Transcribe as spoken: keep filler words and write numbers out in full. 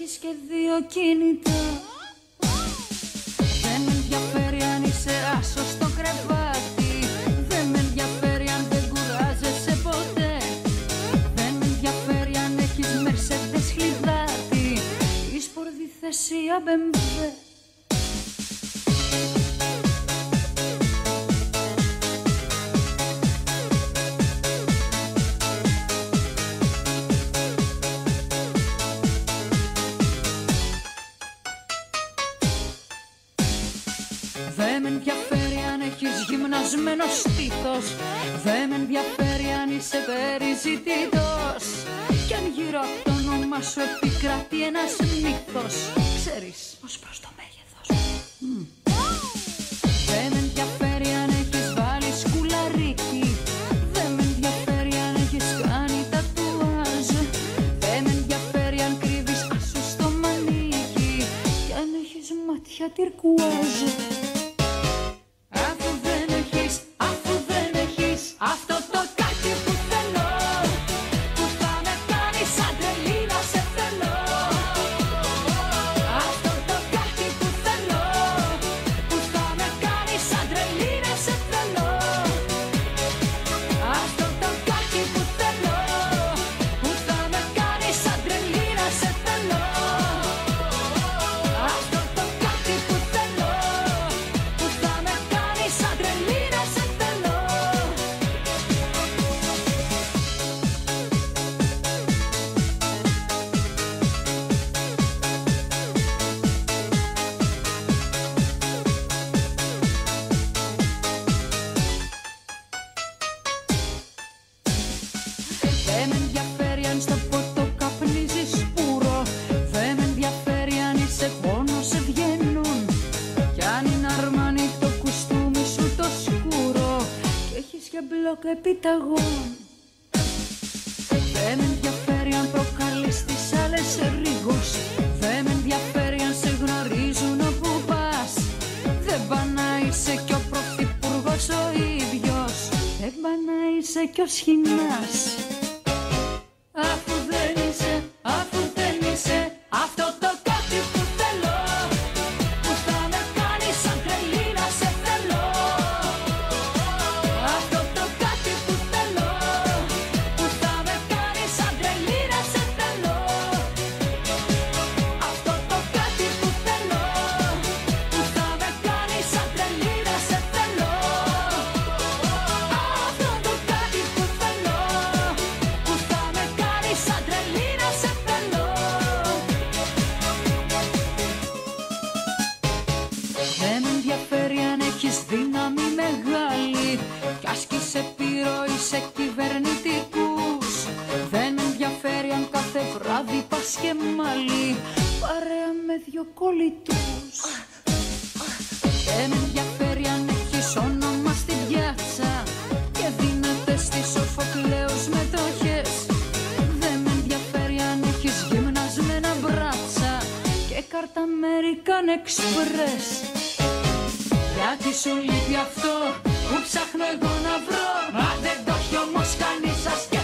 έχεις και δύο κινητά. Δεν με ενδιαφέρει αν είσαι άσος στο κρεβάτι. Δεν με ενδιαφέρει αν δεν κουράζεσαι ποτέ. Δεν με ενδιαφέρει αν έχεις Mercedes χλιδάτι ή σπορδιθέσια μπεμβέ. Δεν με ενδιαφέρει αν έχεις γυμνασμένο στήθος. Δεν με ενδιαφέρει αν είσαι περιζητητός. Κι αν γύρω από το όνομα σου επικρατεί ένας μύθος, ξέρεις, ως προς το μέγεθος. Mm. Δεν με ενδιαφέρει αν έχεις βάλει σκουλαρίκι. Δεν με ενδιαφέρει αν έχεις κάνει τατουάζ. Δεν με ενδιαφέρει αν κρύβεις άσου στο μανίκι. Κι αν έχεις μάτια τυρκουάζ. Αυτό το κάτι που θέλω, που θα με κάνει σαν τρελή να σε θέλω. Αυτό το κάτι που θέλω, που θα με κάνει σαν τρελή να σε θέλω. Αυτό το κάτι που θέλω, που θα με κάνει σαν τρελή να σε θέλω. Αυτό το κάτι που θέλω, που θα με κάνει σαν τρελή να σε θέλω. Δεν με ενδιαφέρει αν στο ποτό καπνίζεις πουρο. Δεν με ενδιαφέρει αν είσαι πόνο σε βγαίνουν. Κι αν είναι αρμάνι το κουστούμι σου το σκούρο και έχεις και μπλοκ επιταγών. Δεν με ενδιαφέρει αν προκαλείς τις άλλες ρίγος. Δεν με ενδιαφέρει αν σε γνωρίζουν όπου πας. Δεν πά να είσαι κι ο πρωθυπουργός ο ίδιος. Δεν πά να είσαι κι ο σχοινάς. Αφού δεν είσαι, αφού δεν είσαι αυτό το κάτι που θέλω, που θα με κάνει σαν τρελή να σε θέλω. Αυτό το κάτι που θέλω, που θα με κάνει σαν τρελή να σε θέλω. Αυτό το κάτι που θέλω, που θα με κάνει σαν τρελή να σε θέλω. Αυτό το κάτι που θέλω, που θα με κάνει σαν τρελή να σε θέλω. Δεν με ενδιαφέρει αν έχεις δύναμη μεγάλη κι άσκεις επιρροή σε κυβερνητικούς. Δεν με ενδιαφέρει αν κάθε βράδυ πας και μάλι παρέα με δυο κολλητούς. Δεν με ενδιαφέρει αν έχεις όνομα στη πιάτσα και δίνεται στις Σοφοκλέους μετοχές. Δεν με ενδιαφέρει αν έχεις γυμνασμένα μπράτσα και κάρτα American Express. Γιατί σου λείπει αυτό που ψάχνω εγώ να βρω. Μα δεν το έχει όμως κανείς σας.